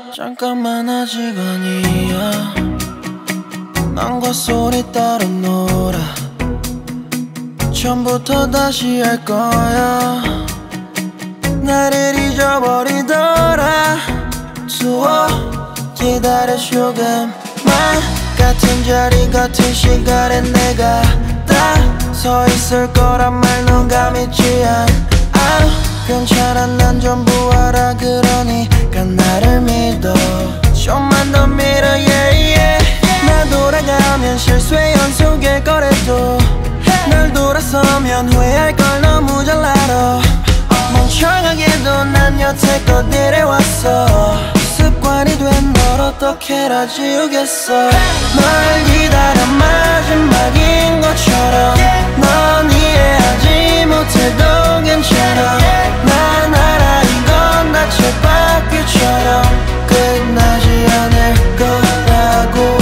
잠깐만 아직 아니야. 낭과 소리 따로 놀아. 처음부터 다시 할 거야. 나를 잊어버리더라. 두어 기다려 조금만. 같은 자리 같은 시간에 내가 다 서 있을 거란 말 넌 감있지 않아. 괜찮아 난 전부 알아. 그러니까 나를 믿어. 좀만 더 믿어 yeah, yeah. 나 돌아가면 실수의 연속일 거래도 널 돌아서면 후회할 걸 너무 잘 알아. 멍청하게도 난 여태껏 이래왔어. 습관이 된 널 어떻게라 지우겠어. 널 기다려 마지막인 것처럼. 넌 이해하지 못해도 괜찮아. 난 알아 이건 다 쳇바퀴처럼 끝나지 않을 거라고.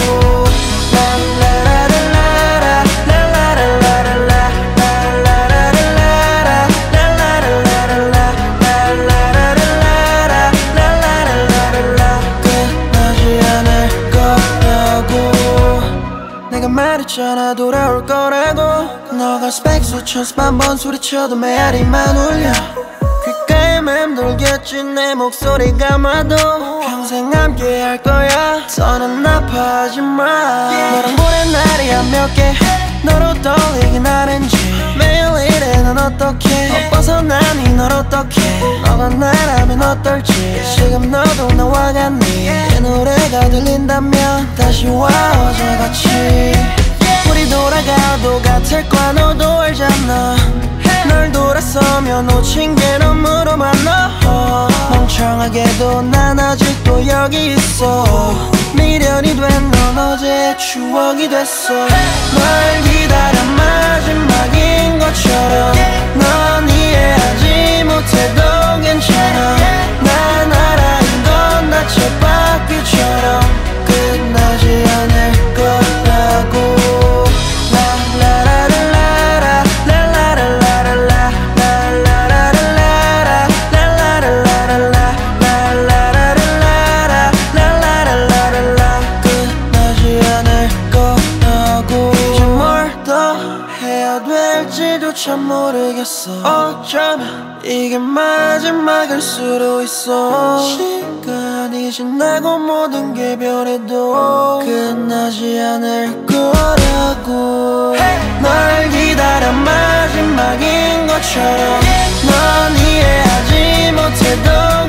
말했잖아 돌아올 거라고. 너가 스펙 수천 수만 번 소리쳐도 메아리만 울려. 귓가에 맴돌겠지 내 목소리가 마도. 평생 함께 할 거야. 더는 아파하지 마. 너랑 보낸 날이야 몇 개. 너로 떠올리긴 하는지 매일 이래 넌 어떡해. 벗어나니 널 어떡해. 너가 나라면 어떨지. 지금 너도 나와 같니. 이 노래가 들린다면 다시 와 어제같이. 우리 돌아가도 같을 거야 너도 알잖아. 널 돌아서면 놓친 게 너무로 많아. 멍청하게도 난 아직도 여기 있어. 미련이 된 넌 어제의 추억이 됐어. 널 기다려 마지막인 것처럼. 넌 이해하지 못해도 괜찮아. 난 알아 이건 다 쳇바퀴처럼 끝나지 않을 거라고. 참 모르겠어. 어쩌면 이게 마지막일 수도 있어. 시간이 지나고 모든 게 변해도 끝나지 않을 거라고. 널 기다려 마지막인 것처럼. 넌 이해하지 못해도